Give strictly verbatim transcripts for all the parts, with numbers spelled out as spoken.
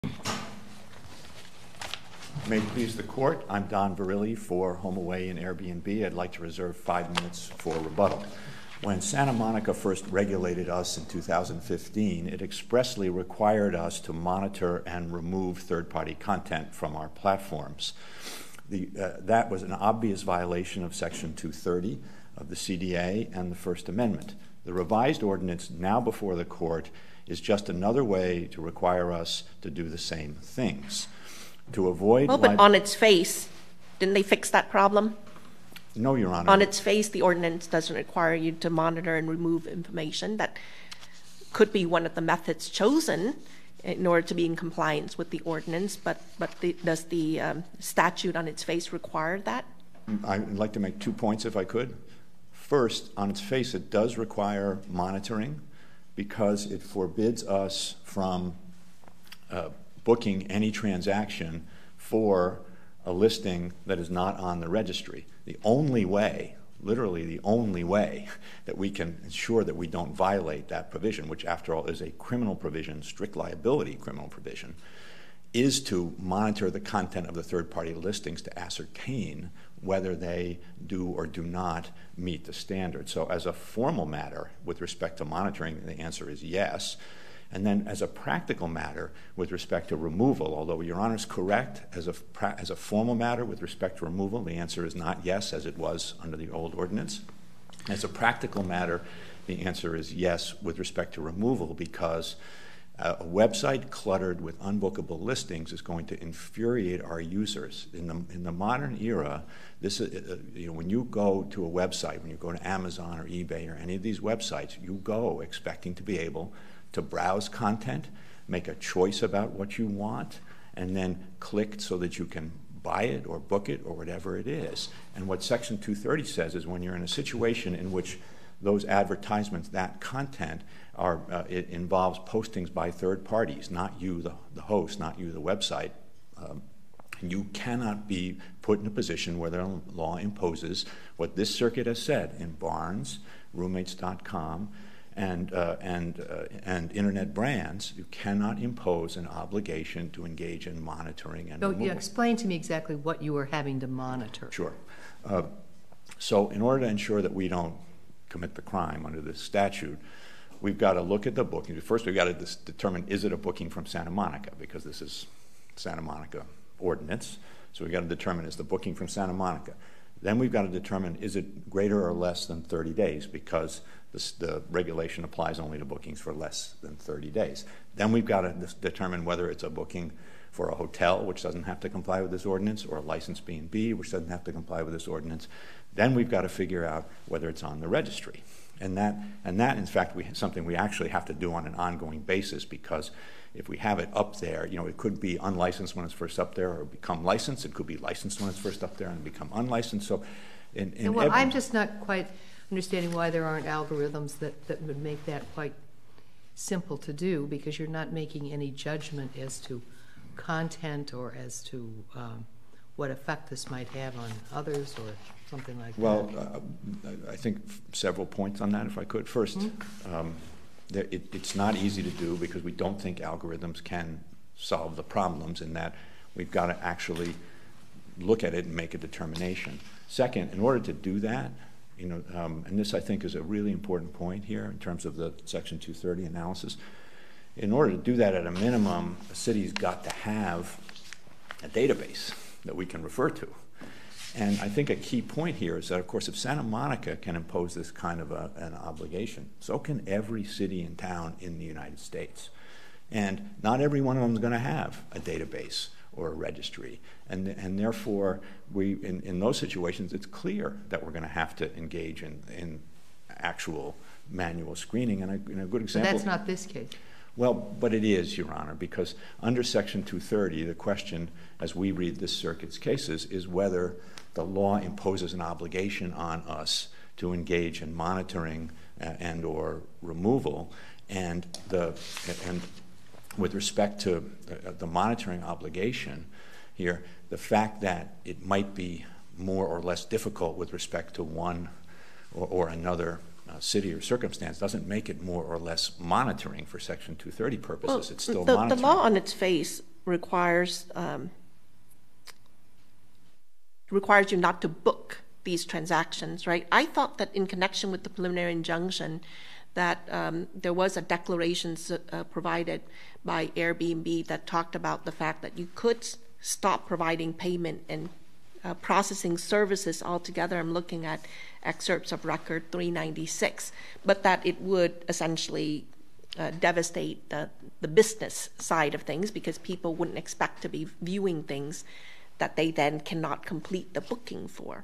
May it please the Court, I'm Don Virilli for HomeAway and Airbnb. I'd like to reserve five minutes for rebuttal. When Santa Monica first regulated us in two thousand fifteen, it expressly required us to monitor and remove third-party content from our platforms. The, uh, that was an obvious violation of Section two thirty of the C D A and the First Amendment. The revised ordinance now before the Court is just another way to require us to do the same things. To avoid... Well, but on its face, didn't they fix that problem? No, Your Honor. On its face, the ordinance doesn't require you to monitor and remove information. That could be one of the methods chosen in order to be in compliance with the ordinance, but, but the, does the um, statute on its face require that? I'd like to make two points if I could. First, on its face, it does require monitoring because it forbids us from uh, booking any transaction for a listing that is not on the registry. The only way, literally the only way, that we can ensure that we don't violate that provision, which after all is a criminal provision, strict liability criminal provision, is to monitor the content of the third-party listings to ascertain whether they do or do not meet the standard. So as a formal matter with respect to monitoring, the answer is yes. And then as a practical matter with respect to removal, although Your Honor is correct, as a, as a formal matter with respect to removal, the answer is not yes, as it was under the old ordinance. As a practical matter, the answer is yes with respect to removal because uh, a website cluttered with unbookable listings is going to infuriate our users. In the, in the modern era, this, uh, you know, when you go to a website, when you go to Amazon or eBay or any of these websites, you go expecting to be able to browse content, make a choice about what you want, and then click so that you can buy it or book it or whatever it is. And what Section two thirty says is when you're in a situation in which those advertisements, that content, are, uh, it involves postings by third parties, not you, the, the host, not you, the website, um, you cannot be put in a position where the law imposes what this circuit has said in Barnes, roommates dot com, and uh, and uh, and internet brands. You cannot impose an obligation to engage in monitoring and so removal. You explain to me exactly what you were having to monitor. Sure. Uh, so in order to ensure that we don't commit the crime under this statute, we've got to look at the booking. First, we've got to dis- determine, is it a booking from Santa Monica? Because this is Santa Monica ordinance. So we've got to determine, is the booking from Santa Monica? Then we've got to determine, is it greater or less than thirty days? Because this, the regulation applies only to bookings for less than thirty days. Then we've got to dis- determine whether it's a booking for a hotel, which doesn't have to comply with this ordinance, or a licensed B and B, which doesn't have to comply with this ordinance. Then we've got to figure out whether it's on the registry. And that, and that in fact, we, something we actually have to do on an ongoing basis, because if we have it up there, you know, it could be unlicensed when it's first up there or become licensed. It could be licensed when it's first up there and become unlicensed. So in, in well, every, I'm just not quite understanding why there aren't algorithms that, that would make that quite simple to do, because you're not making any judgment as to content or as to um, what effect this might have on others or something like well, that. Well, uh, I think several points on that, if I could. First, mm-hmm. um, there, it, it's not easy to do because we don't think algorithms can solve the problems, in that we've got to actually look at it and make a determination. Second, in order to do that, you know, um, and this I think is a really important point here in terms of the Section two thirty analysis. In order to do that, at a minimum, a city's got to have a database that we can refer to. And I think a key point here is that, of course, if Santa Monica can impose this kind of a, an obligation, so can every city and town in the United States. And not every one of them is going to have a database or a registry. And, and therefore, we, in, in those situations, it's clear that we're going to have to engage in, in actual manual screening. And a, and a good example... But that's not this case. Well, but it is, Your Honor, because under Section two thirty, the question, as we read this circuit's cases, is whether the law imposes an obligation on us to engage in monitoring uh, and or removal. And the and with respect to the, the monitoring obligation here, the fact that it might be more or less difficult with respect to one or, or another Uh, city or circumstance doesn't make it more or less monitoring for Section two thirty purposes. Well, it's still the, monitoring. The law on its face requires um, requires you not to book these transactions, right? I thought that in connection with the preliminary injunction that um, there was a declaration uh, provided by Airbnb that talked about the fact that you could stop providing payment and uh, processing services altogether. I'm looking at excerpts of record three ninety-six, but that it would essentially uh, devastate the, the business side of things because people wouldn't expect to be viewing things that they then cannot complete the booking for.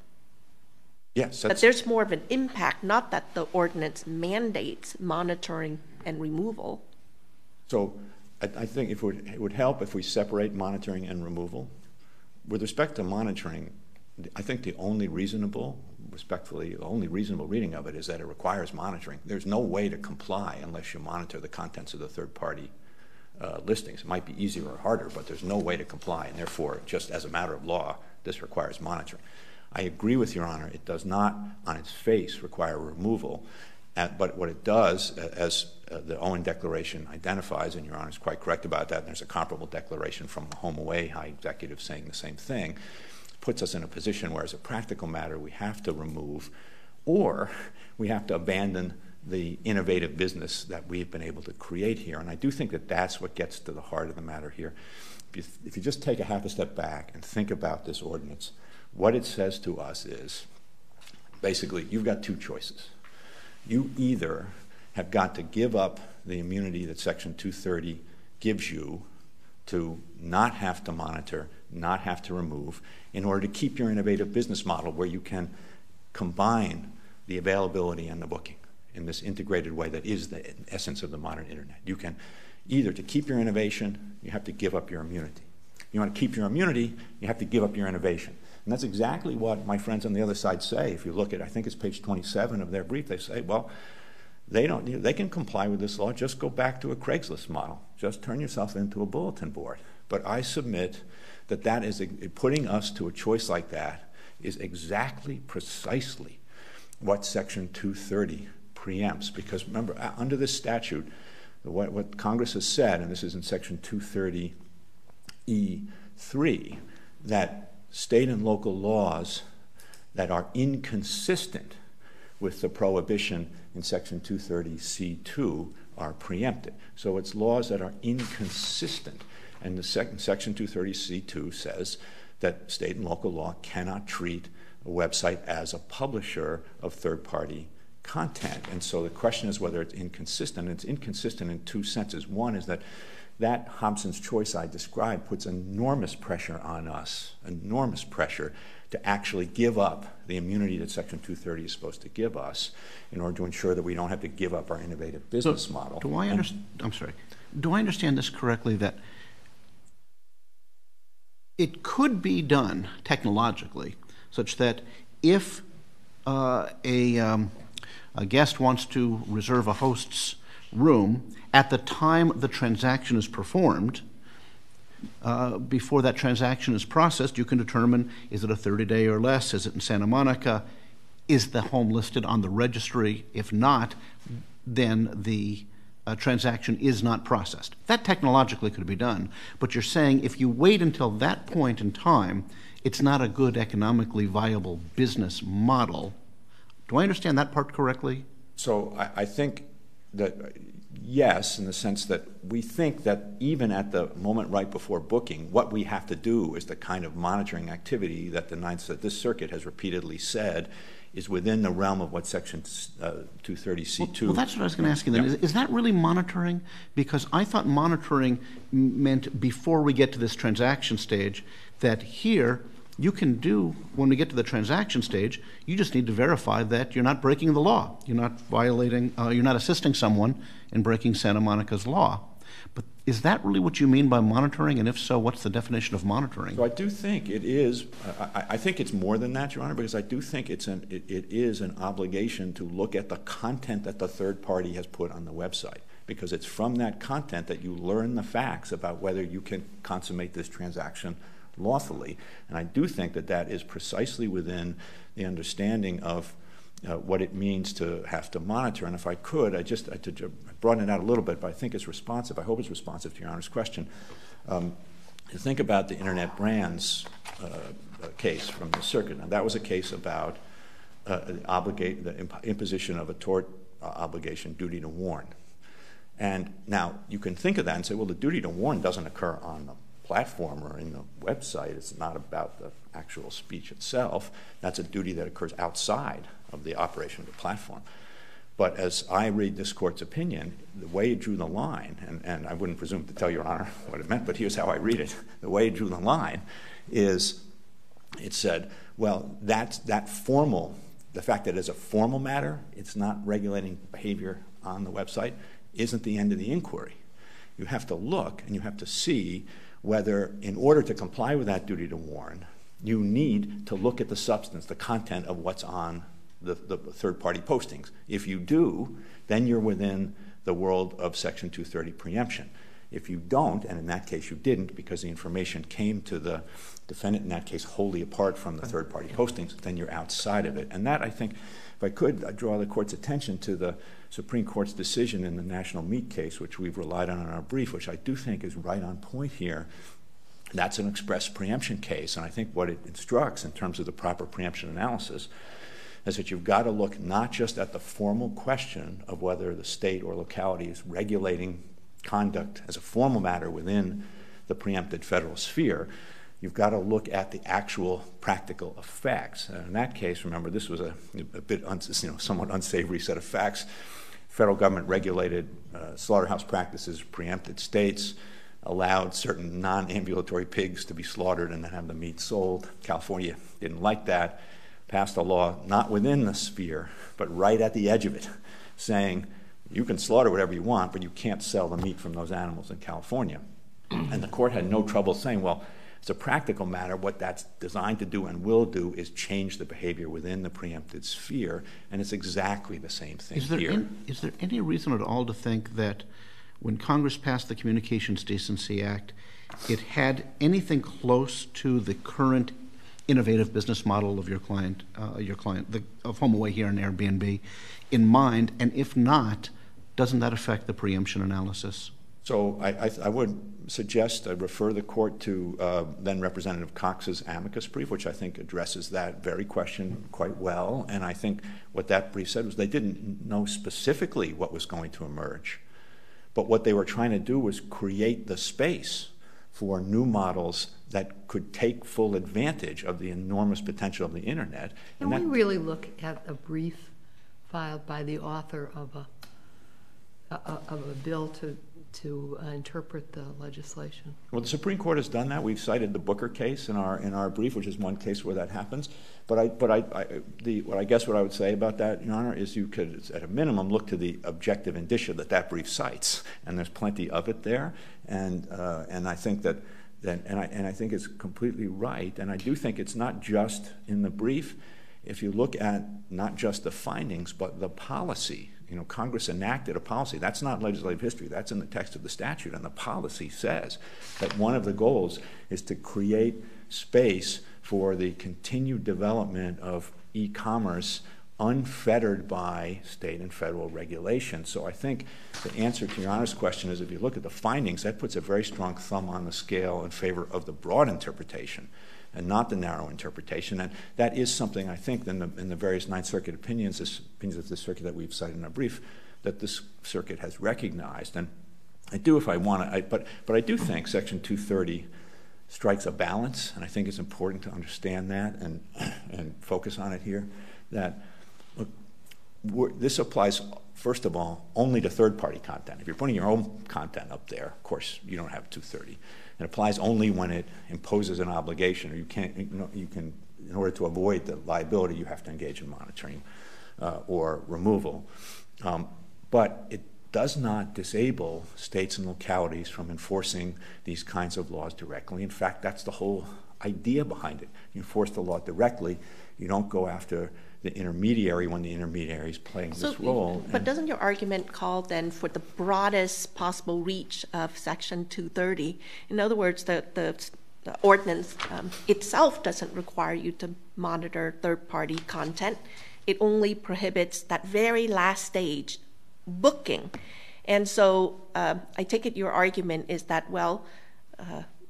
Yes, but there's more of an impact, not that the ordinance mandates monitoring and removal. So I, I think if it would, it would help if we separate monitoring and removal. With respect to monitoring, I think the only reasonable, respectfully, the only reasonable reading of it is that it requires monitoring. There's no way to comply unless you monitor the contents of the third-party uh, listings. It might be easier or harder, but there's no way to comply, and therefore, just as a matter of law, this requires monitoring. I agree with Your Honor. It does not, on its face, require removal. Uh, but what it does, uh, as uh, the Owen Declaration identifies, and Your Honor is quite correct about that, and there's a comparable declaration from the Home Away High Executive saying the same thing, puts us in a position where, as a practical matter, we have to remove or we have to abandon the innovative business that we've been able to create here. And I do think that that's what gets to the heart of the matter here. If you, if you just take a half a step back and think about this ordinance, what it says to us is, basically, you've got two choices. You either have got to give up the immunity that Section two thirty gives you to not have to monitor, not have to remove, in order to keep your innovative business model where you can combine the availability and the booking in this integrated way that is the essence of the modern internet. You can either, to keep your innovation, you have to give up your immunity. You want to keep your immunity, you have to give up your innovation. And that's exactly what my friends on the other side say. If you look at, I think it's page twenty-seven of their brief, they say, well, they don't, they can comply with this law, just go back to a Craigslist model. Just turn yourself into a bulletin board. But I submit that that is, putting us to a choice like that is exactly, precisely what Section two thirty preempts. Because remember, under this statute, what, what Congress has said, and this is in Section two thirty E three, that state and local laws that are inconsistent with the prohibition in Section two thirty C two are preempted. So it's laws that are inconsistent. And the sec- Section two thirty C two says that state and local law cannot treat a website as a publisher of third-party content. And so the question is whether it's inconsistent. It's inconsistent in two senses. One is that that Hobson's choice I described puts enormous pressure on us, enormous pressure to actually give up the immunity that Section two thirty is supposed to give us in order to ensure that we don't have to give up our innovative business so model. Do I understand? I'm sorry. Do I understand this correctly that it could be done technologically such that if uh, a, um, a guest wants to reserve a host's room, at the time the transaction is performed, uh, before that transaction is processed, you can determine, is it a thirty day or less? Is it in Santa Monica? Is the home listed on the registry? If not, then the uh, transaction is not processed. That technologically could be done, but you're saying if you wait until that point in time, it's not a good economically viable business model. Do I understand that part correctly? So I, I think that yes, in the sense that we think that even at the moment right before booking, what we have to do is the kind of monitoring activity that the Ninth, that this circuit has repeatedly said is within the realm of what Section uh, two thirty C two. Well, well, that's what I was going to ask you then. Yeah. Is, is that really monitoring? Because I thought monitoring meant before we get to this transaction stage, that here you can do, when we get to the transaction stage, you just need to verify that you're not breaking the law. You're not violating, uh, you're not assisting someone in breaking Santa Monica's law. But is that really what you mean by monitoring? And if so, what's the definition of monitoring? So I do think it is, I, I think it's more than that, Your Honor, because I do think it's an, it, it is an obligation to look at the content that the third party has put on the website, because it's from that content that you learn the facts about whether you can consummate this transaction lawfully. And I do think that that is precisely within the understanding of uh, what it means to have to monitor. And if I could, I just I to broaden it out a little bit, but I think it's responsive. I hope it's responsive to Your Honor's question. Um, think about the Internet Brands uh, case from the circuit. Now, that was a case about uh, obligate, the imp imposition of a tort uh, obligation, duty to warn. And now you can think of that and say, well, the duty to warn doesn't occur on the platform or in the website. It's not about the actual speech itself. That's a duty that occurs outside of the operation of the platform. But as I read this court's opinion, the way it drew the line, and, and I wouldn't presume to tell Your Honor what it meant, but here's how I read it. The way it drew the line is it said, well, that's, that formal, the fact that it's a formal matter, it's not regulating behavior on the website, isn't the end of the inquiry. You have to look and you have to see whether, in order to comply with that duty to warn, you need to look at the substance, the content of what's on the, the third-party postings. If you do, then you're within the world of Section two thirty preemption. If you don't, and in that case you didn't because the information came to the defendant in that case wholly apart from the third-party postings, then you're outside of it. And that, I think, if I could, I'd draw the Court's attention to the Supreme Court's decision in the National Meat case, which we've relied on in our brief, which I do think is right on point here. That's an express preemption case, and I think what it instructs in terms of the proper preemption analysis is that you've got to look not just at the formal question of whether the state or locality is regulating conduct as a formal matter within the preempted federal sphere. You've got to look at the actual practical effects. And in that case, remember, this was a, a bit, un, you know, somewhat unsavory set of facts. Federal government regulated uh, slaughterhouse practices, preempted states, allowed certain non-ambulatory pigs to be slaughtered and then have the meat sold. California didn't like that, passed a law not within the sphere, but right at the edge of it, saying you can slaughter whatever you want, but you can't sell the meat from those animals in California. And the court had no trouble saying, well, as a practical matter, what that's designed to do and will do is change the behavior within the preempted sphere, and it's exactly the same thing is there here. In, is there any reason at all to think that when Congress passed the Communications Decency Act, it had anything close to the current innovative business model of your client, uh, your client, the, of HomeAway here and Airbnb, in mind? And if not, doesn't that affect the preemption analysis? So I, I, I would suggest I refer the court to uh, then Representative Cox's amicus brief, which I think addresses that very question quite well. And I think what that brief said was they didn't know specifically what was going to emerge. But what they were trying to do was create the space for new models that could take full advantage of the enormous potential of the Internet. Can we really look at a brief filed by the author of a, a, of a bill to to uh, interpret the legislation? Well, the Supreme Court has done that. We've cited the Booker case in our in our brief, which is one case where that happens. But I, but I, I the what I guess what I would say about that, Your Honor, is you could, at a minimum, look to the objective indicia that that brief cites, and there's plenty of it there. And uh, and I think that. That, and, I, and I think it's completely right. And I do think it's not just in the brief. If you look at not just the findings, but the policy, you know, Congress enacted a policy. That's not legislative history. That's in the text of the statute. And the policy says that one of the goals is to create space for the continued development of e-commerce unfettered by state and federal regulation. So I think the answer to Your Honor's question is if you look at the findings, that puts a very strong thumb on the scale in favor of the broad interpretation and not the narrow interpretation. And that is something I think in the, in the various Ninth Circuit opinions, this, opinions of the circuit that we've cited in our brief, that this circuit has recognized. And I do if I want to, I, but, but I do think Section two thirty strikes a balance, and I think it's important to understand that and, and focus on it here, that look, we're, this applies, first of all, only to third-party content. If you're putting your own content up there, of course, you don't have two thirty. It applies only when it imposes an obligation, or you can't, you, know, you can, in order to avoid the liability, you have to engage in monitoring uh, or removal. Um, but it does not disable states and localities from enforcing these kinds of laws directly. In fact, that's the whole idea behind it. You enforce the law directly. You don't go after the intermediary when the intermediary is playing so, this role. But doesn't your argument call then for the broadest possible reach of Section two thirty? In other words, the, the, the ordinance um, itself doesn't require you to monitor third-party content. It only prohibits that very last stage, booking. And so uh, I take it your argument is that, well, uh,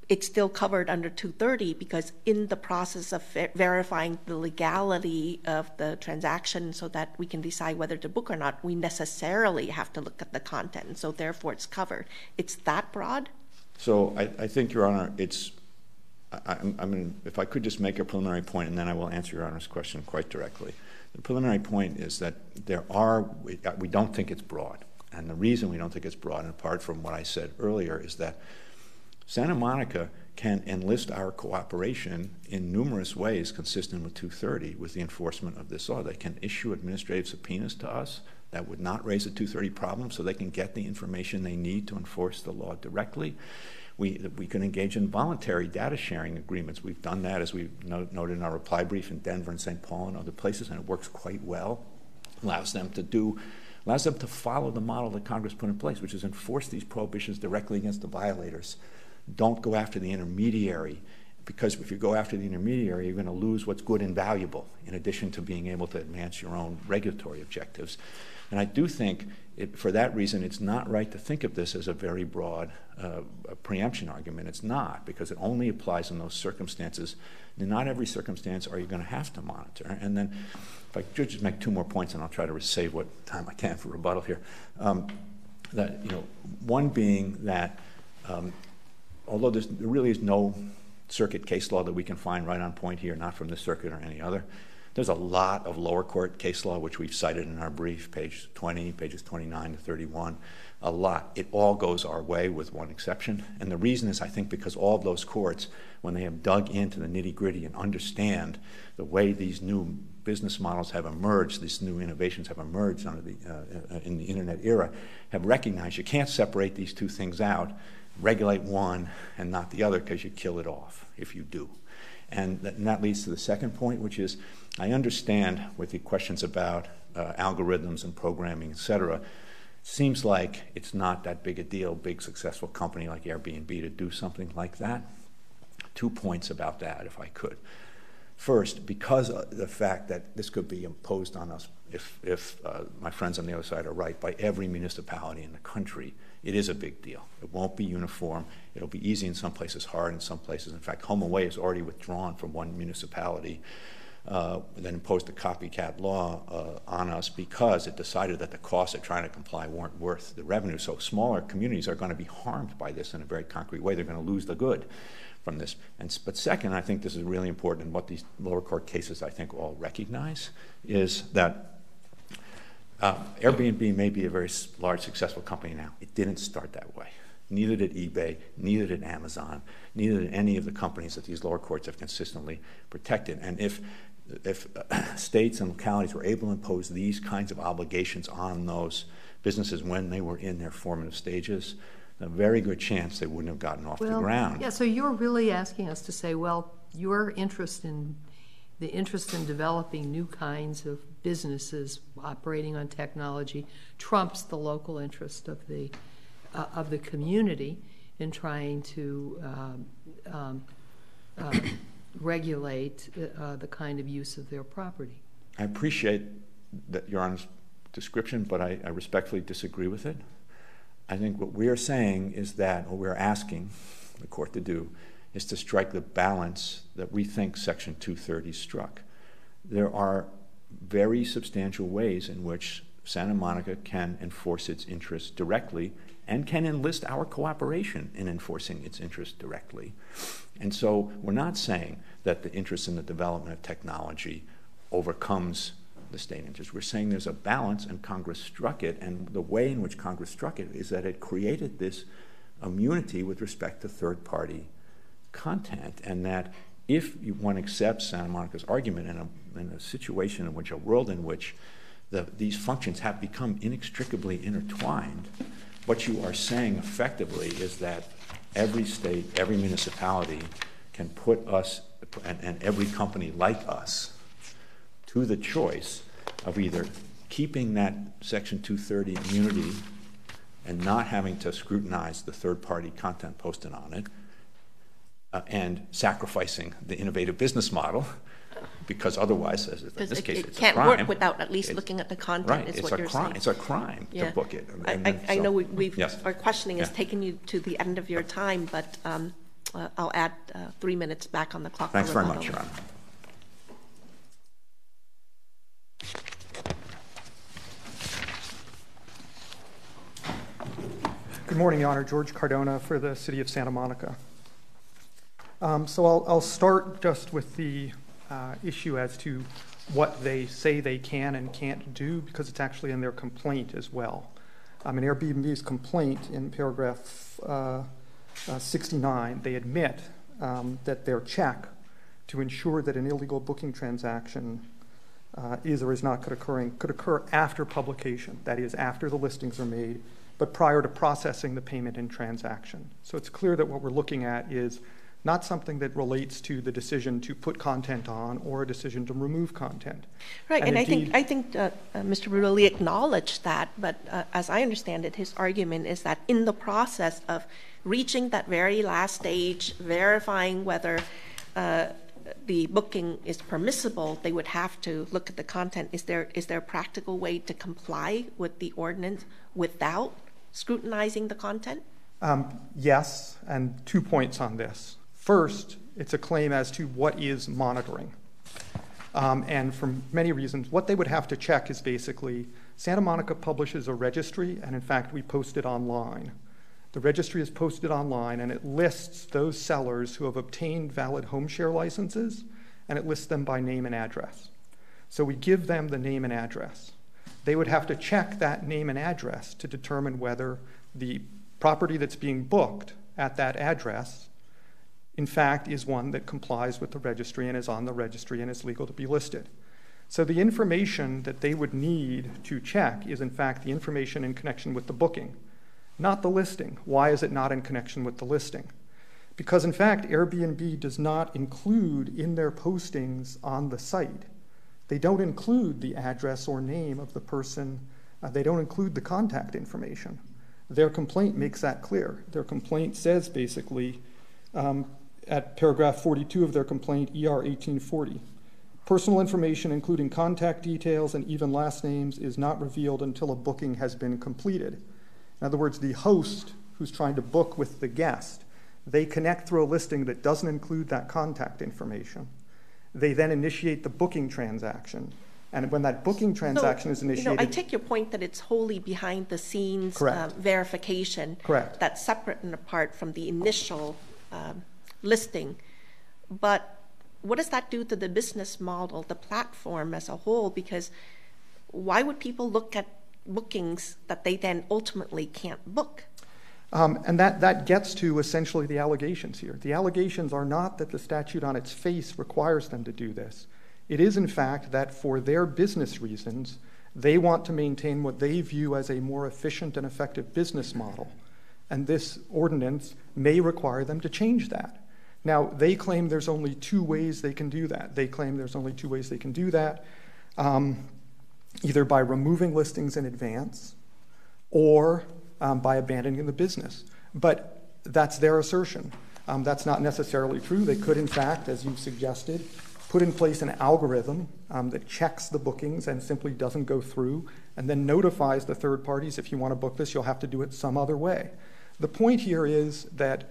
it's still covered under two thirty because in the process of ver- verifying the legality of the transaction so that we can decide whether to book or not, we necessarily have to look at the content, and so therefore it's covered. It's that broad? So I, I think, Your Honor, it's, I, I'm, I mean, if I could just make a preliminary point, and then I will answer Your Honor's question quite directly. The preliminary point is that there are, we, we don't think it's broad. And the reason we don't think it's broad, and apart from what I said earlier, is that Santa Monica can enlist our cooperation in numerous ways consistent with two thirty with the enforcement of this law. They can issue administrative subpoenas to us that would not raise a two thirty problem, so they can get the information they need to enforce the law directly. We, we can engage in voluntary data sharing agreements. We've done that, as we note, noted in our reply brief, in Denver and Saint Paul and other places, and it works quite well. Allows them to do allows them to follow the model that Congress put in place, which is enforce these prohibitions directly against the violators. Don't go after the intermediary, because if you go after the intermediary, you're going to lose what's good and valuable, in addition to being able to advance your own regulatory objectives. And I do think, it, for that reason, it's not right to think of this as a very broad uh, preemption argument. It's not, because it only applies in those circumstances. In not every circumstance are you going to have to monitor. And then, if I could just make two more points, and I'll try to save what time I can for rebuttal here. Um, that, you know, one being that um, although there really is no circuit case law that we can find right on point here, not from this circuit or any other, there's a lot of lower court case law, which we've cited in our brief, page twenty, pages twenty-nine to thirty-one, a lot. It all goes our way with one exception. And the reason is, I think, because all of those courts, when they have dug into the nitty-gritty and understand the way these new business models have emerged, these new innovations have emerged under the, uh, in the internet era, have recognized you can't separate these two things out, regulate one and not the other, because you kill it off if you do. And that, and that leads to the second point, which is, I understand with the questions about uh, algorithms and programming, et cetera, seems like it's not that big a deal, big successful company like Airbnb to do something like that. Two points about that, if I could. First, because of the fact that this could be imposed on us, if, if uh, my friends on the other side are right, by every municipality in the country, it is a big deal. It won't be uniform. It'll be easy in some places, hard in some places. In fact, Home Away is already withdrawn from one municipality uh, that imposed a copycat law uh, on us because it decided that the costs of trying to comply weren't worth the revenue. So smaller communities are going to be harmed by this in a very concrete way. They're going to lose the good from this. And, but second, I think this is really important, and what these lower court cases, I think, all recognize, is that Uh, Airbnb may be a very large, successful company now. It didn't start that way. Neither did eBay, neither did Amazon, neither did any of the companies that these lower courts have consistently protected. And if, if uh, states and localities were able to impose these kinds of obligations on those businesses when they were in their formative stages, a very good chance they wouldn't have gotten off well, the ground. Yeah, so you're really asking us to say, well, your interest in the interest in developing new kinds of businesses operating on technology trumps the local interest of the uh, of the community in trying to um, um, uh, regulate uh, the kind of use of their property. I appreciate that Your Honor's description, but I, I respectfully disagree with it. I think what we are saying is that, what we are asking the court to do, is to strike the balance that we think Section two thirty struck. There are very substantial ways in which Santa Monica can enforce its interests directly and can enlist our cooperation in enforcing its interests directly. And so we're not saying that the interest in the development of technology overcomes the state interest. We're saying there's a balance, and Congress struck it, and the way in which Congress struck it is that it created this immunity with respect to third-party content, and that if you, one accepts Santa Monica's argument in a, in a situation in which, a world in which the, these functions have become inextricably intertwined, what you are saying effectively is that every state, every municipality can put us, and, and every company like us, to the choice of either keeping that Section two thirty immunity and not having to scrutinize the third-party content posted on it, Uh, and sacrificing the innovative business model, because otherwise, as in this it, case, it it's can't a crime. work without at least it's, looking at the content. Right, is it's what a you're crime. saying. It's a crime yeah. to book it. I, and I, then, I so, know we, we've yes. our questioning is yeah. taking you to the end of your time, but um, uh, I'll add uh, three minutes back on the clock. Thanks for very rebuttal. much, Your Honor. Good morning, Your Honor. George Cardona for the City of Santa Monica. Um, so I'll, I'll start just with the uh, issue as to what they say they can and can't do, because it's actually in their complaint as well. Um, in Airbnb's complaint in paragraph uh, uh, sixty-nine, they admit um, that their check to ensure that an illegal booking transaction uh, is or is not occurring could occur after publication, that is, after the listings are made, but prior to processing the payment in transaction. So it's clear that what we're looking at is not something that relates to the decision to put content on or a decision to remove content. Right, and, and I indeed, think I think uh, uh, Mister Brulli acknowledged that, but uh, as I understand it, his argument is that in the process of reaching that very last stage, verifying whether uh, the booking is permissible, they would have to look at the content. Is there is there a practical way to comply with the ordinance without scrutinizing the content? Um, yes, and two points on this. First, it's a claim as to what is monitoring. Um, and for many reasons, what they would have to check is basically Santa Monica publishes a registry, and in fact, we post it online. The registry is posted online, and it lists those sellers who have obtained valid home share licenses, and it lists them by name and address. So we give them the name and address. They would have to check that name and address to determine whether the property that's being booked at that address, in fact, is one that complies with the registry and is on the registry and is legal to be listed. So the information that they would need to check is, in fact, the information in connection with the booking, not the listing. Why is it not in connection with the listing? Because, in fact, Airbnb does not include in their postings on the site, they don't include the address or name of the person. Uh, they don't include the contact information. Their complaint makes that clear. Their complaint says basically, um, at paragraph forty-two of their complaint, E R eighteen forty, personal information including contact details and even last names is not revealed until a booking has been completed. In other words, the host who's trying to book with the guest, they connect through a listing that doesn't include that contact information. They then initiate the booking transaction. And when that booking transaction so, is initiated... You know, I take your point that it's wholly behind the scenes uh, verification. Correct. That's separate and apart from the initial um, listing. But what does that do to the business model, the platform as a whole? Because why would people look at bookings that they then ultimately can't book? Um, and that, that gets to essentially the allegations here. The allegations are not that the statute on its face requires them to do this. It is, in fact, that for their business reasons, they want to maintain what they view as a more efficient and effective business model. And this ordinance may require them to change that. Now, they claim there's only two ways they can do that. They claim there's only two ways they can do that, um, either by removing listings in advance or um, by abandoning the business. But that's their assertion. Um, that's not necessarily true. They could, in fact, as you suggested, put in place an algorithm um, that checks the bookings and simply doesn't go through and then notifies the third parties, if you want to book this, you'll have to do it some other way. The point here is that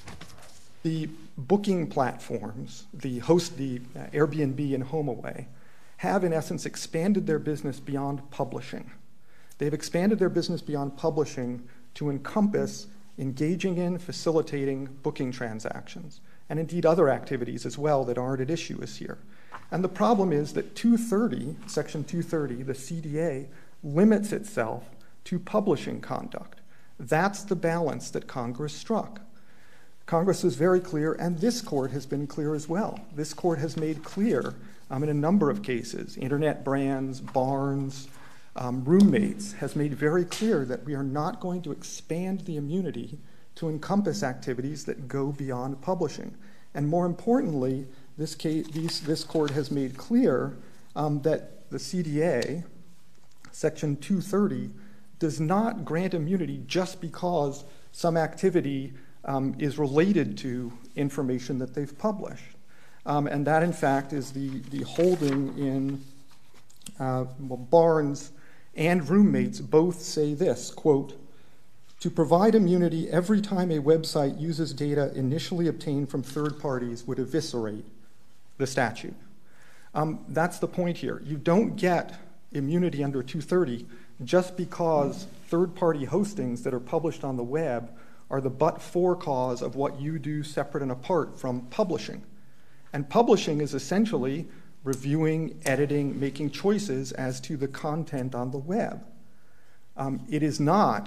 the booking platforms, the host, the uh, Airbnb and HomeAway, have in essence expanded their business beyond publishing. They've expanded their business beyond publishing to encompass engaging in, facilitating booking transactions, and indeed other activities as well that aren't at issue this year. And the problem is that two thirty, Section two thirty, the C D A, limits itself to publishing conduct. That's the balance that Congress struck. Congress was very clear, and this court has been clear as well. This court has made clear um, in a number of cases, Internet Brands, Barnes, um, Roommates, has made very clear that we are not going to expand the immunity to encompass activities that go beyond publishing. And more importantly, this, case, these, this court has made clear um, that the C D A, Section two thirty, does not grant immunity just because some activity um, is related to information that they've published. Um, and that, in fact, is the, the holding in uh, well, Barnes and Roommates both say this, quote, To provide immunity every time a website uses data initially obtained from third parties would eviscerate the statute. Um, that's the point here. You don't get immunity under two thirty just because third-party hostings that are published on the web are the but-for cause of what you do separate and apart from publishing. And publishing is essentially reviewing, editing, making choices as to the content on the web. Um, it is not,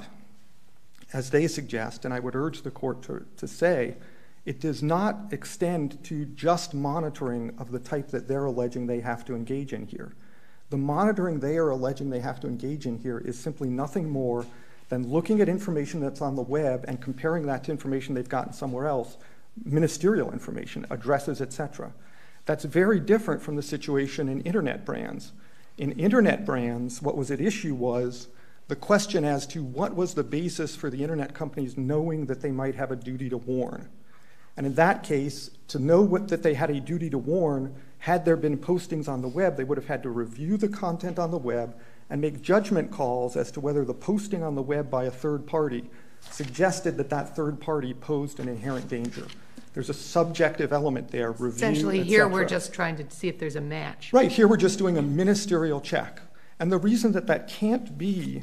as they suggest, and I would urge the court to, to say, it does not extend to just monitoring of the type that they're alleging they have to engage in here. The monitoring they are alleging they have to engage in here is simply nothing more than looking at information that's on the web and comparing that to information they've gotten somewhere else, ministerial information, addresses, et cetera. That's very different from the situation in internet brands. In internet brands, what was at issue was the question as to what was the basis for the internet companies knowing that they might have a duty to warn. And in that case, to know what, that they had a duty to warn, had there been postings on the web, they would have had to review the content on the web and make judgment calls as to whether the posting on the web by a third party suggested that that third party posed an inherent danger. There's a subjective element there, review, Essentially, here we're just trying to see if there's a match. Right, here we're just doing a ministerial check. And the reason that that can't be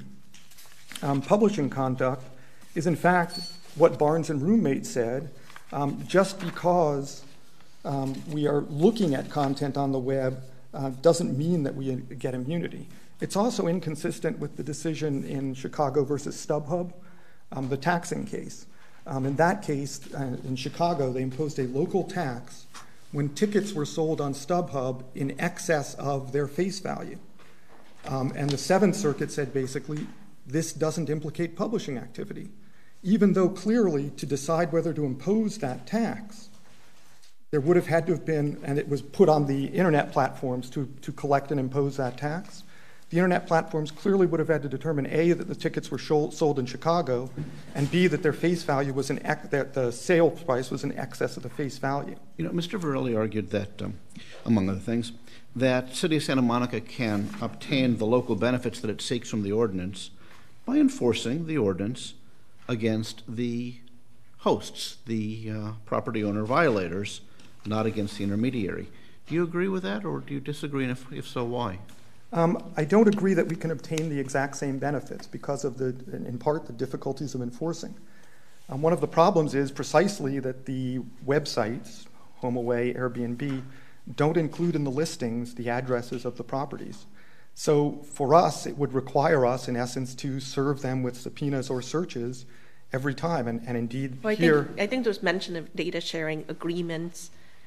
um, publishing conduct is, in fact, what Barnes and Roommate said. Um, just because um, we are looking at content on the web uh, doesn't mean that we get immunity. It's also inconsistent with the decision in Chicago versus StubHub, um, the taxing case. Um, in that case, uh, in Chicago, they imposed a local tax when tickets were sold on StubHub in excess of their face value. Um, and the Seventh Circuit said basically, this doesn't implicate publishing activity, even though clearly to decide whether to impose that tax, there would have had to have been, and it was put on the internet platforms to, to collect and impose that tax. The internet platforms clearly would have had to determine A, that the tickets were sold in Chicago, and B, that their face value was in, that the sale price was in excess of the face value. You know, Mister Verrilli argued that, um, among other things, that City of Santa Monica can obtain the local benefits that it seeks from the ordinance by enforcing the ordinance against the hosts, the uh, property owner violators, not against the intermediary. Do you agree with that, or do you disagree, and if, if so, why? Um, I don't agree that we can obtain the exact same benefits because of, the, in part, the difficulties of enforcing. Um, one of the problems is precisely that the websites, HomeAway, Airbnb, don't include in the listings the addresses of the properties. So for us, it would require us, in essence, to serve them with subpoenas or searches every time. And, and indeed, well, I here... Think, I think there's mention of data sharing agreements,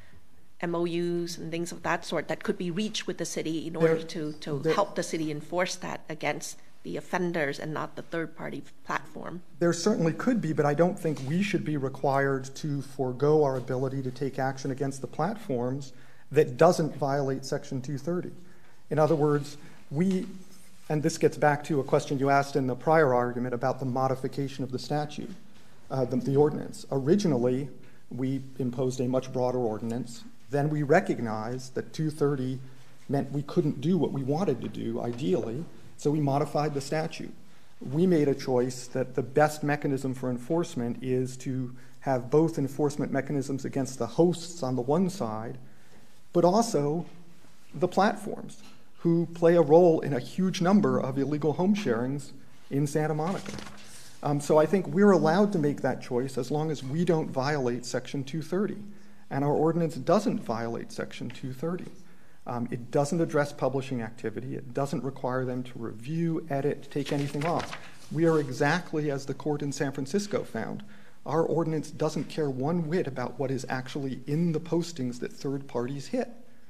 M O Us, and things of that sort that could be reached with the city in order there, to, to there, help the city enforce that against the offenders and not the third-party platform. There certainly could be, but I don't think we should be required to forego our ability to take action against the platforms that doesn't violate Section two thirty. In other words, we, and this gets back to a question you asked in the prior argument about the modification of the statute, uh, the, the ordinance. Originally, we imposed a much broader ordinance. Then we recognized that two thirty meant we couldn't do what we wanted to do, ideally, so we modified the statute. We made a choice that the best mechanism for enforcement is to have both enforcement mechanisms against the hosts on the one side, but also the platforms, who play a role in a huge number of illegal home sharings in Santa Monica. Um, so I think we're allowed to make that choice as long as we don't violate Section two thirty. And our ordinance doesn't violate Section two thirty. Um, it doesn't address publishing activity. It doesn't require them to review, edit, take anything off. We are exactly as the court in San Francisco found. Our ordinance doesn't care one whit about what is actually in the postings that third parties hit.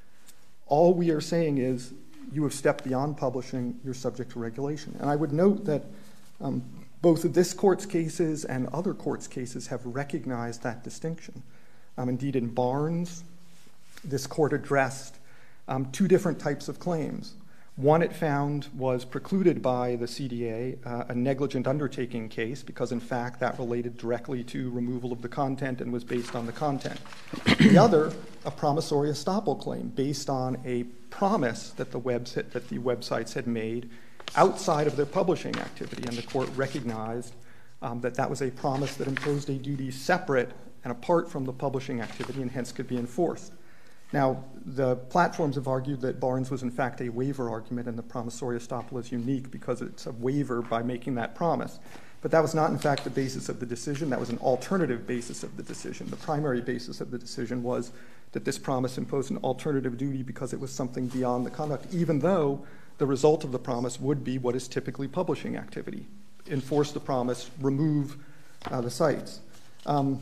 All we are saying is, you have stepped beyond publishing, you're subject to regulation. And I would note that um, both of this court's cases and other courts' cases have recognized that distinction. Um, indeed, in Barnes, this court addressed um, two different types of claims. One it found was precluded by the C D A, uh, a negligent undertaking case, because in fact that related directly to removal of the content and was based on the content. The other, a promissory estoppel claim based on a promise that the webs that the websites had made outside of their publishing activity, and the court recognized um, that that was a promise that imposed a duty separate and apart from the publishing activity and hence could be enforced. Now, the platforms have argued that Barnes was in fact a waiver argument and the promissory estoppel is unique because it's a waiver by making that promise. But that was not in fact the basis of the decision. That was an alternative basis of the decision. The primary basis of the decision was that this promise imposed an alternative duty because it was something beyond the conduct, even though the result of the promise would be what is typically publishing activity. Enforce the promise, remove uh, the sites. Um,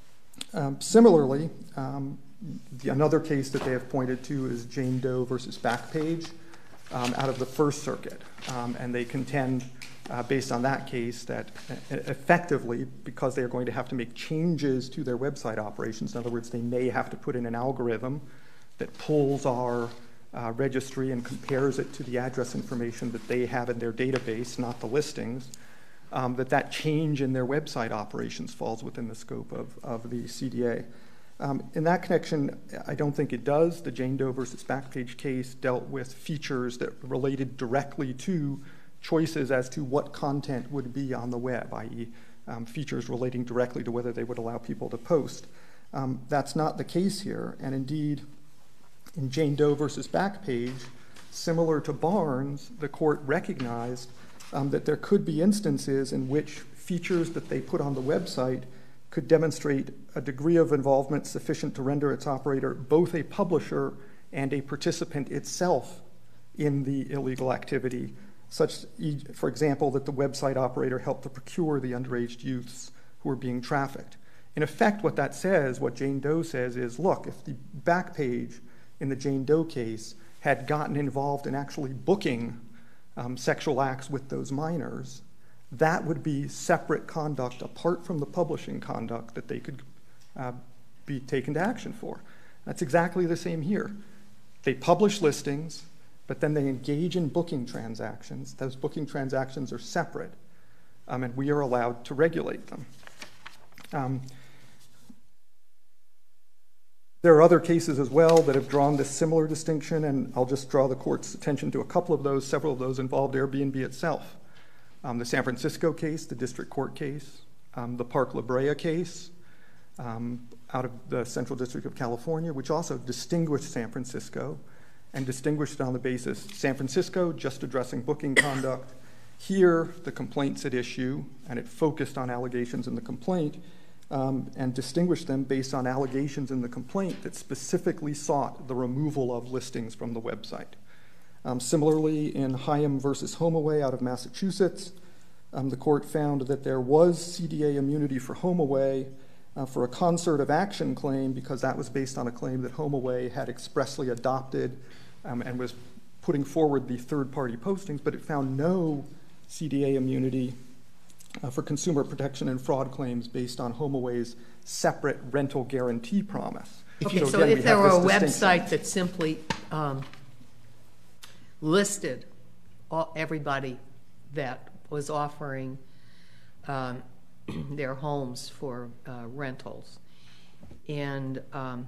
um, similarly, um, the, another case that they have pointed to is Jane Doe versus Backpage um, out of the First Circuit. Um, and they contend, uh, based on that case, that effectively, because they are going to have to make changes to their website operations, in other words, they may have to put in an algorithm that pulls our uh, registry and compares it to the address information that they have in their database, not the listings, um, that that change in their website operations falls within the scope of, of the C D A. Um, in that connection, I don't think it does. The Jane Doe versus Backpage case dealt with features that related directly to choices as to what content would be on the web, that is, um, features relating directly to whether they would allow people to post. Um, that's not the case here, and indeed, in Jane Doe versus Backpage, similar to Barnes, the court recognized um, that there could be instances in which features that they put on the website could demonstrate a degree of involvement sufficient to render its operator both a publisher and a participant itself in the illegal activity, such, for example, that the website operator helped to procure the underage youths who were being trafficked. In effect, what that says, what Jane Doe says is, look, if the Backpage in the Jane Doe case had gotten involved in actually booking um, sexual acts with those minors, that would be separate conduct apart from the publishing conduct that they could uh, be taken to action for. That's exactly the same here. They publish listings, but then they engage in booking transactions. Those booking transactions are separate, um, and we are allowed to regulate them. Um, there are other cases as well that have drawn this similar distinction, and I'll just draw the court's attention to a couple of those. Several of those involved Airbnb itself. Um, the San Francisco case, the district court case, um, the Park La Brea case um, out of the Central District of California, which also distinguished San Francisco and distinguished it on the basis San Francisco just addressing booking conduct. Here, the complaint's at issue, and it focused on allegations in the complaint um, and distinguished them based on allegations in the complaint that specifically sought the removal of listings from the website. Um, similarly, in Hyam versus HomeAway out of Massachusetts, um, the court found that there was C D A immunity for HomeAway uh, for a concert of action claim because that was based on a claim that HomeAway had expressly adopted um, and was putting forward the third-party postings, but it found no C D A immunity uh, for consumer protection and fraud claims based on HomeAway's separate rental guarantee promise. Okay, so, so again, if we there have were a this distinction. website that simply um, listed all, everybody that was offering um, their homes for uh, rentals, and um,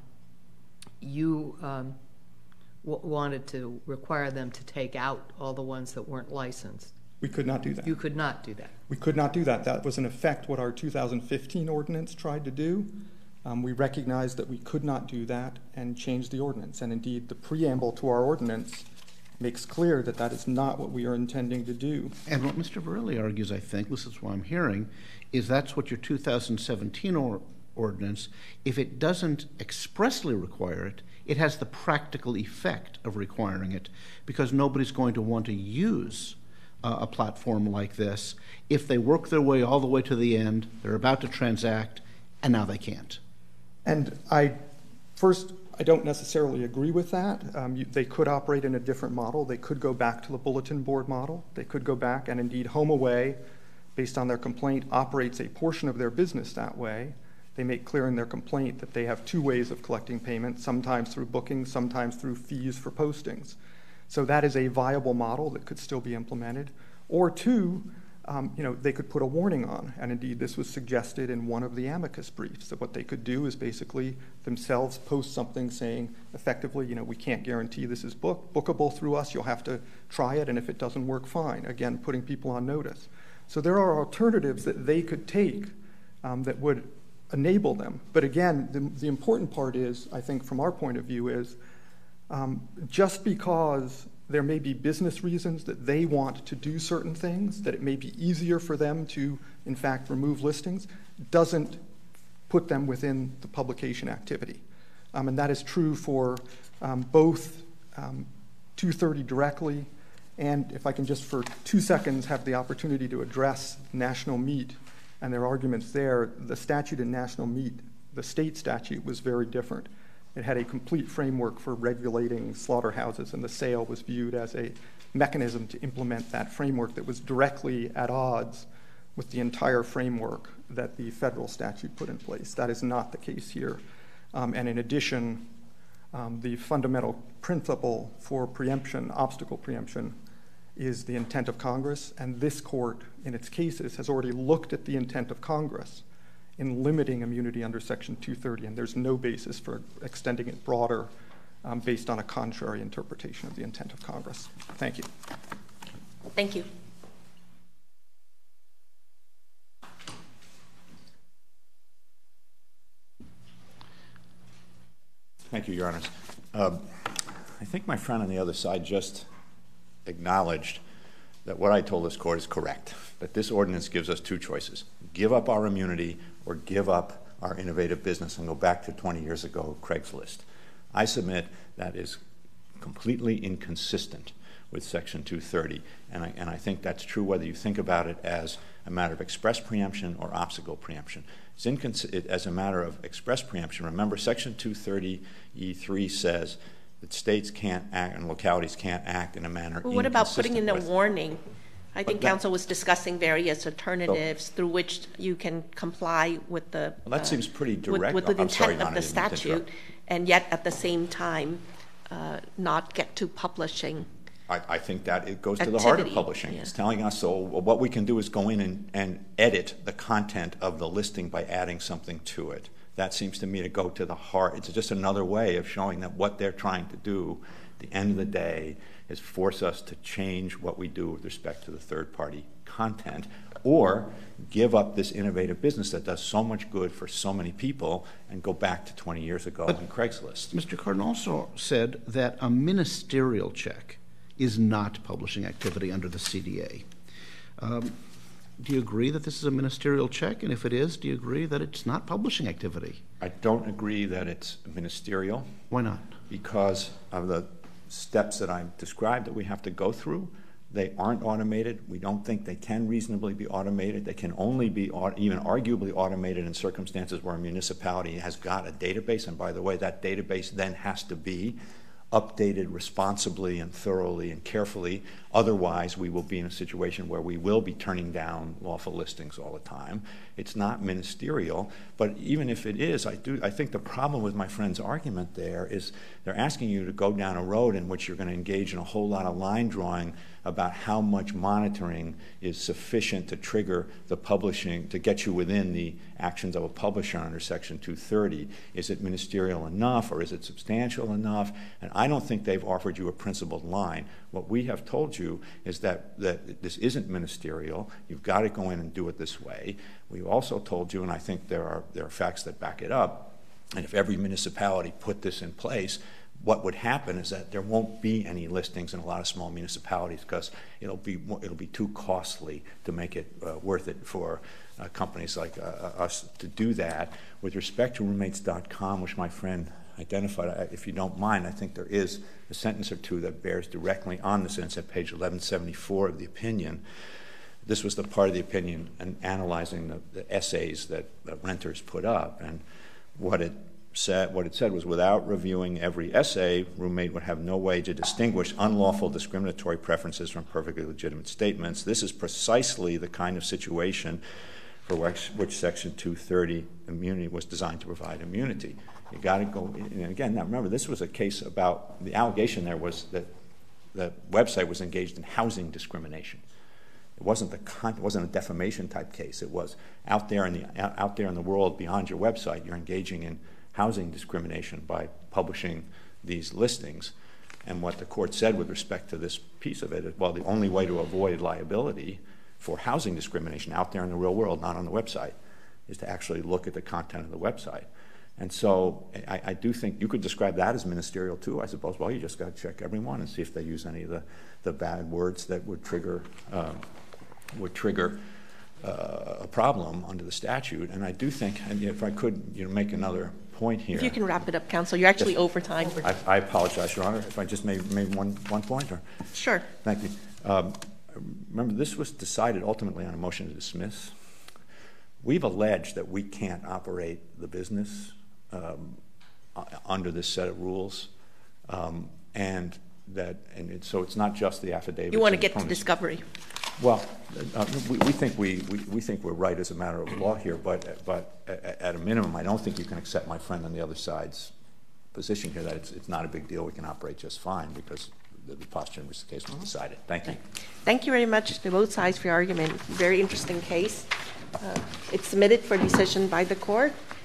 you um, w- wanted to require them to take out all the ones that weren't licensed. We could not do that. You could not do that. We could not do that. That was in effect what our two thousand fifteen ordinance tried to do. Um, we recognized that we could not do that and changed the ordinance. And indeed, the preamble to our ordinance makes clear that that is not what we are intending to do. And what Mister Verrilli argues, I think, this is what I'm hearing, is that's what your two thousand seventeen or, ordinance, if it doesn't expressly require it, it has the practical effect of requiring it because nobody's going to want to use uh, a platform like this if they work their way all the way to the end, they're about to transact, and now they can't. And I, first, I don't necessarily agree with that. Um, you, they could operate in a different model. They could go back to the bulletin board model. They could go back, and indeed HomeAway, based on their complaint, operates a portion of their business that way. They make clear in their complaint that they have two ways of collecting payment, sometimes through bookings, sometimes through fees for postings. So that is a viable model that could still be implemented. Or two, Um, you know, they could put a warning on, and indeed this was suggested in one of the amicus briefs, that what they could do is basically themselves post something saying effectively, you know, we can't guarantee this is book, bookable through us, you'll have to try it, and if it doesn't work, fine. Again, putting people on notice. So there are alternatives that they could take um, that would enable them. But again, the, the important part is, I think from our point of view, is um, just because there may be business reasons that they want to do certain things, that it may be easier for them to, in fact, remove listings, doesn't put them within the publication activity. Um, and that is true for um, both um, two thirty directly, and if I can just for two seconds have the opportunity to address National Meat and their arguments there. The statute in National Meat, the state statute, was very different. It had a complete framework for regulating slaughterhouses, and the sale was viewed as a mechanism to implement that framework that was directly at odds with the entire framework that the federal statute put in place. That is not the case here. Um, and in addition, um, the fundamental principle for preemption, obstacle preemption, is the intent of Congress, and this court, in its cases, has already looked at the intent of Congress in limiting immunity under Section two thirty, and there's no basis for extending it broader um, based on a contrary interpretation of the intent of Congress. Thank you. Thank you. Thank you, Your Honors. Um, I think my friend on the other side just acknowledged that what I told this court is correct, that this ordinance gives us two choices: give up our immunity or give up our innovative business and go back to twenty years ago Craigslist. I submit that is completely inconsistent with Section two thirty, and I, and I think that's true whether you think about it as a matter of express preemption or obstacle preemption. It's incons- it, as a matter of express preemption, remember Section two thirty E three says that states can't act and localities can't act in a manner well, what about putting in a with. warning? I think that, counsel was discussing various alternatives so, through which you can comply with the well, that uh, seems pretty direct. with, with the I'm intent sorry, of Donna, the statute, and yet at the same time uh, not get to publishing. I, I think that it goes activity. to the heart of publishing. Yeah. It's telling us, so what we can do is go in and, and edit the content of the listing by adding something to it. That seems to me to go to the heart. It's just another way of showing that what they're trying to do at the end of the day is force us to change what we do with respect to the third-party content, or give up this innovative business that does so much good for so many people and go back to twenty years ago but in Craigslist. Mister Cardin also said that a ministerial check is not publishing activity under the C D A. Um, do you agree that this is a ministerial check? And if it is, do you agree that it's not publishing activity? I don't agree that it's ministerial. Why not? Because of the steps that I described that we have to go through. They aren't automated. We don't think they can reasonably be automated. They can only be even arguably automated in circumstances where a municipality has got a database. And by the way, that database then has to be updated responsibly and thoroughly and carefully. Otherwise, we will be in a situation where we will be turning down lawful listings all the time. It's not ministerial, but even if it is, I do. I think the problem with my friend's argument there is they're asking you to go down a road in which you're going to engage in a whole lot of line drawing about how much monitoring is sufficient to trigger the publishing, to get you within the actions of a publisher under Section two thirty. Is it ministerial enough, or is it substantial enough? And I don't think they've offered you a principled line. What we have told you is that, that this isn't ministerial. You've got to go in and do it this way. We've also told you, and I think there are, there are facts that back it up, and if every municipality put this in place, what would happen is that there won't be any listings in a lot of small municipalities because it'll be it'll be too costly to make it uh, worth it for uh, companies like uh, us to do that. With respect to roommates dot com, which my friend identified, if you don't mind, I think there is a sentence or two that bears directly on this, and it's at page eleven seventy-four of the opinion. This was the part of the opinion and analyzing the, the essays that, that renters put up, and what it said, what it said was, without reviewing every essay, roommate would have no way to distinguish unlawful discriminatory preferences from perfectly legitimate statements. This is precisely the kind of situation for which, which Section two thirty immunity was designed to provide immunity. You got to go, and again, now remember, this was a case about, the allegation there was that the website was engaged in housing discrimination. It wasn't the con- it wasn't a defamation type case. It was out there in the out there in the world beyond your website. You're engaging in housing discrimination by publishing these listings. And what the court said with respect to this piece of it is, well, the only way to avoid liability for housing discrimination out there in the real world, not on the website, is to actually look at the content of the website. And so I, I do think you could describe that as ministerial too, I suppose. Well, you just got to check everyone and see if they use any of the, the bad words that would trigger um, would trigger uh, a problem under the statute. And I do think, and if I could, you know, make another point here. If you can wrap it up, Counsel, you're actually Yes. over time. I, I apologize, Your Honor, if I just made, made one one point. Or Sure. thank you. Um, remember, this was decided ultimately on a motion to dismiss. We've alleged that we can't operate the business um, uh, under this set of rules, um, and that, and it, so it's not just the affidavit. You want to get to discovery. Well, uh, we, we think we, we we think we're right as a matter of law here, but but at a minimum, I don't think you can accept my friend on the other side's position here that it's it's not a big deal. We can operate just fine because the, the posture in which the case was decided. Thank you. Thank you very much to both sides for your argument. Very interesting case. Uh, it's submitted for decision by the court.